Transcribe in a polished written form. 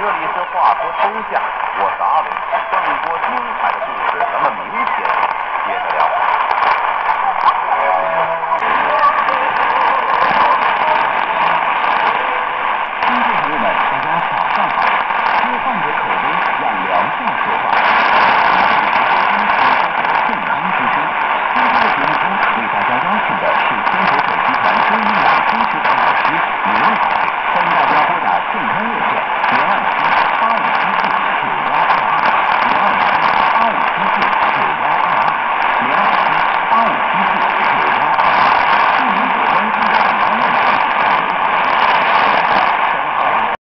这里是话说天下，我是阿伟，更多精彩的故事咱们明天接着聊。